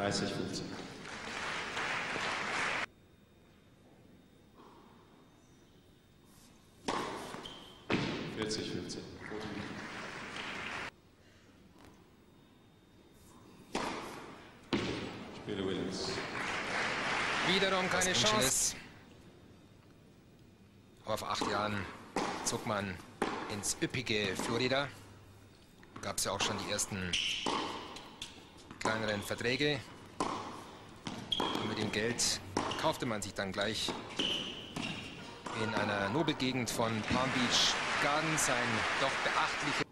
30-15. Spiele Williams. Wiederum keine Chance. Auf 8 Jahren zog man ins üppige Florida. Gab es ja auch schon die ersten kleineren Verträge. Und mit dem Geld kaufte man sich dann gleich in einer Nobelgegend von Palm Beach Gardens ein doch beachtliches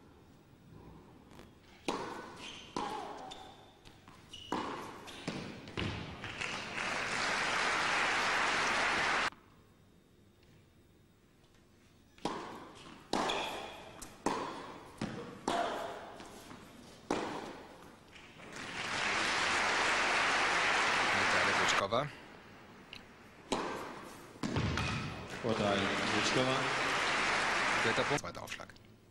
Litschkova. Vorteil Litschkova. Vierter Punkt, zweiter Aufschlag.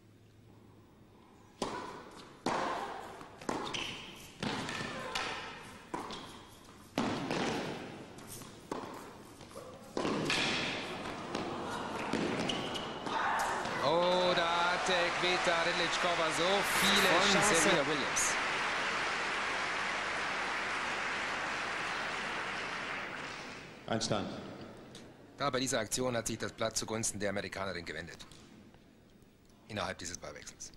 Oh, da hatte Kveta Litschkova so viele Chancen. Serena Williams. Einstand. Da bei dieser Aktion hat sich das Blatt zugunsten der Amerikanerin gewendet. Innerhalb dieses Ballwechsels.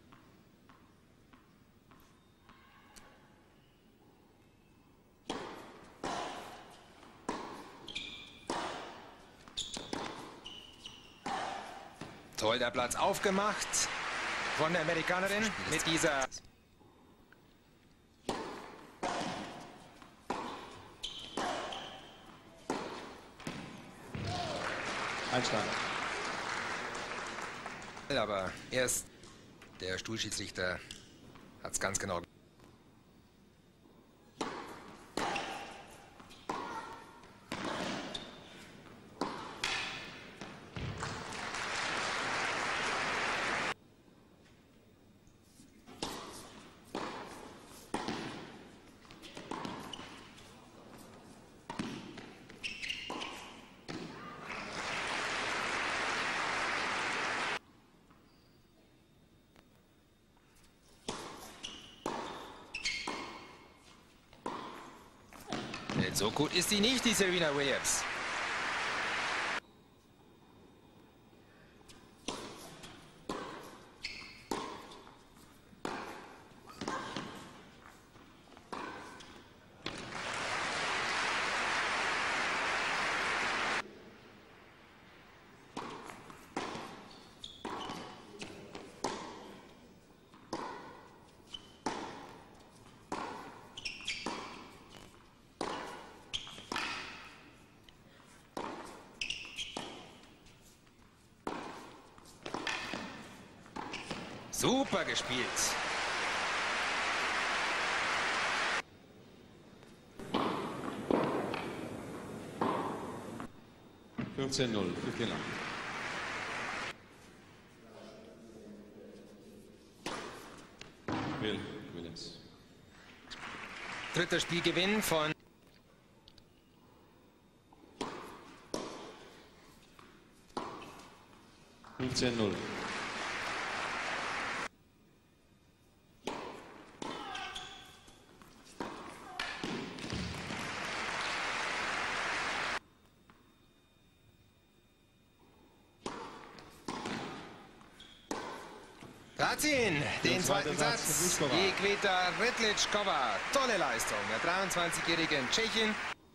Toll, der Platz aufgemacht von der Amerikanerin mit dieser... Einstand. Aber erst der Stuhlschiedsrichter hat es ganz genau. Denn so gut ist sie nicht, die Serena Williams. Super gespielt. (15:0) für Finnland. Williams. Dritter Spielgewinn von... (15:0). Hat sie ihn, den zweiten Satz. Die Kveta Litschkova. Tolle Leistung der 23-jährigen Tschechin.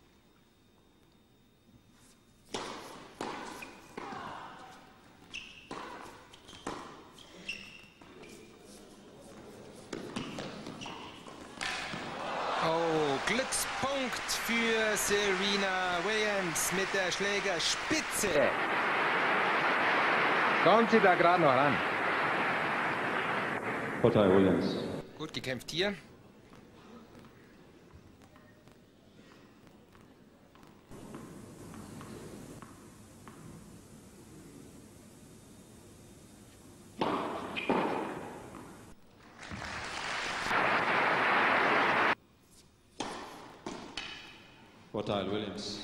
Oh, Glückspunkt für Serena Williams mit der Schlägerspitze. Kommt sie da gerade noch ran. Vorteil Williams. Gut gekämpft hier. Vorteil Williams.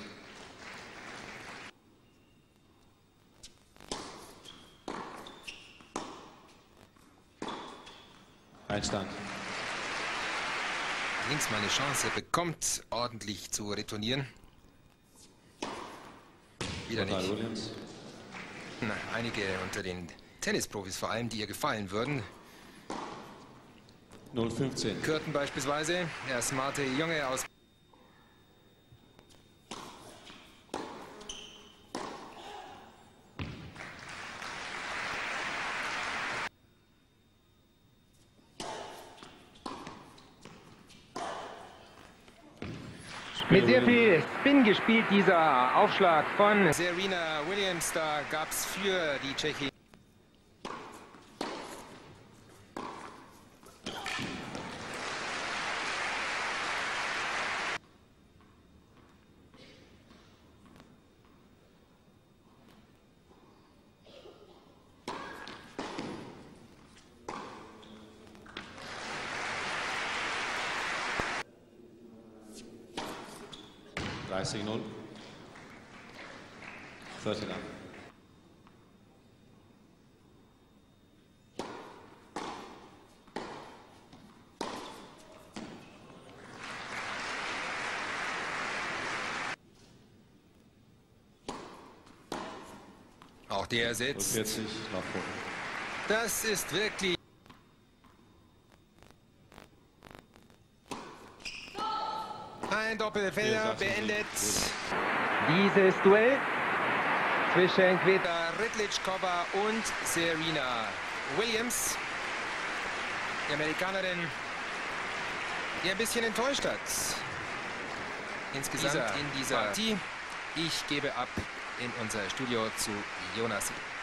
Einstand. Links mal eine Chance bekommt, ordentlich zu retournieren. Wieder Vorteil nicht. Williams. Na, einige unter den Tennisprofis vor allem, die ihr gefallen würden. 0-15. Curtin beispielsweise, der smarte Junge aus... Mit sehr viel Spin gespielt, dieser Aufschlag von Serena Williams, da gab es für die Tschechin. Signal. 39. Auch der setzt. 40 nach vorne. Das ist wirklich... Ein Doppelfelder beendet. dieses Duell zwischen Ridlichkova und Serena Williams. Die Amerikanerin, die ein bisschen enttäuscht hat. Insgesamt in dieser Partie. Ich gebe ab in unser Studio zu Jonas.